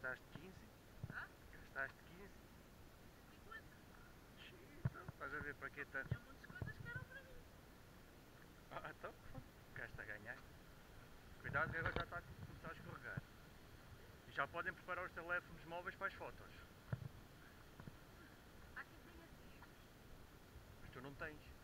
Gastaste 15? Hã? Gastaste 15? 50. Xiii, então, estás a ver para que tanto? Tinha muitas coisas que eram para mim. Ah, então, gasta a ganhar. Cuidado que agora já está a começar a escorregar. E já podem preparar os teléfonos móveis para as fotos. Há quem tenha filhos. Mas tu não tens.